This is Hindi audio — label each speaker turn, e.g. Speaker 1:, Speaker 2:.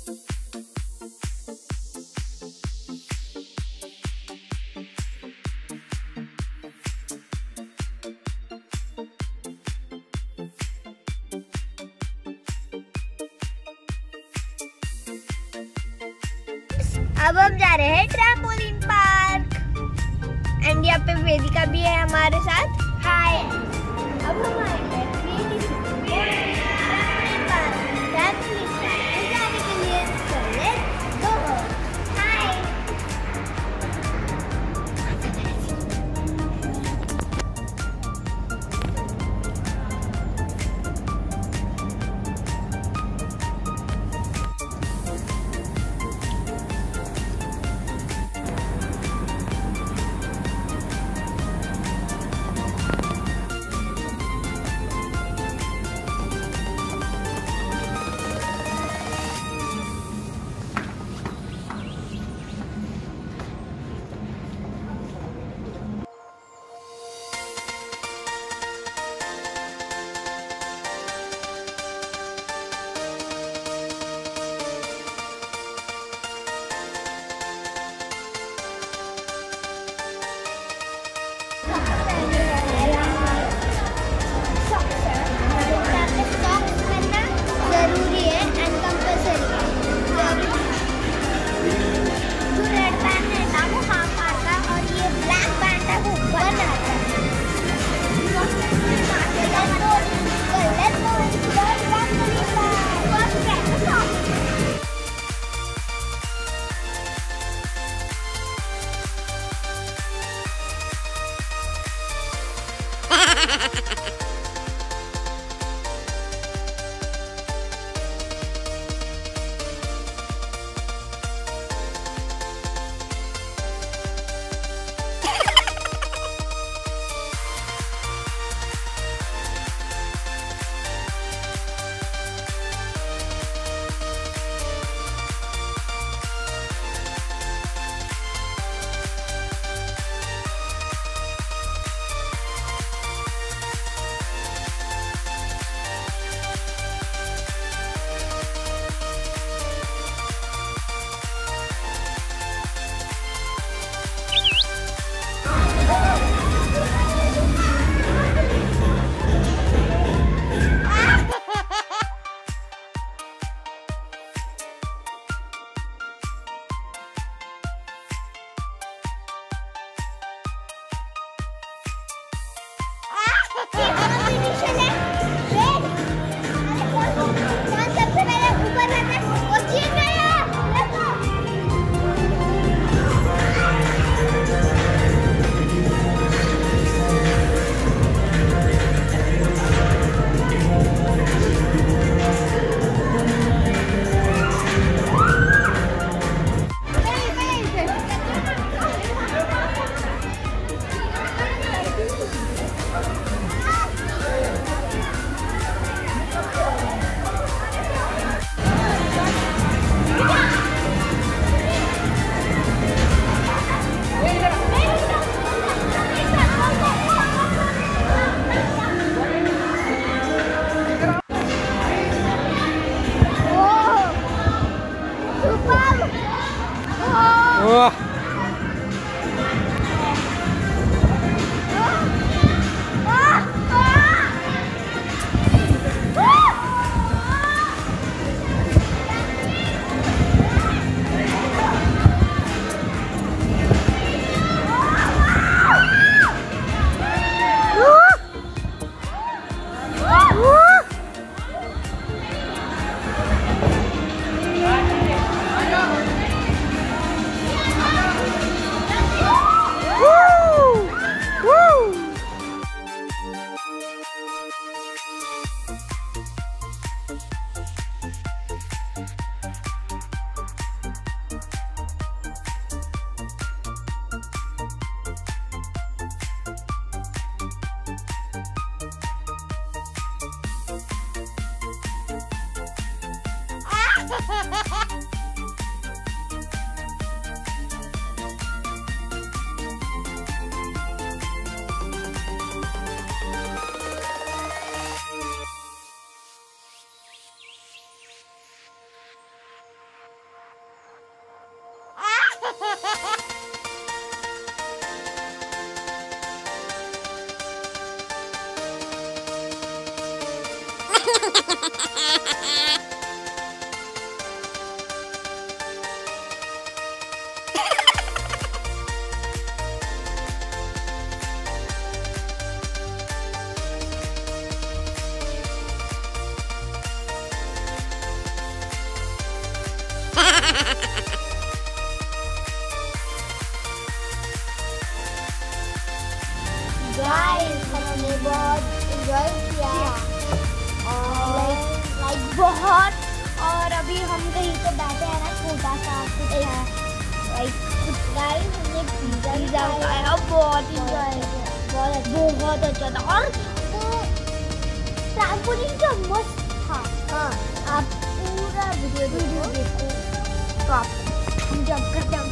Speaker 1: अब हम जा रहे हैं ट्रैम्पोलिन पार्क एंड यहाँ पे वेदिका भी है हमारे साथ। हाय। अब हम आए हैं ट्रैम्पोलिन पार्क में जाने के लिए। चलिए गो। हाय। गाइस हमने बहुत एंजॉय किया और लाइक बहुत। और अभी हम कहीं पे बैठे हैं ना, छोटा सा कुछ है लाइक गाइस, हमने पिज्जा खाया, बहुत एंजॉय किया, बहुत अच्छा था। और वो ट्रैम्पोलिन का मस्त था। हाँ, आप पूरा वीडियो देखो तो आप जब करते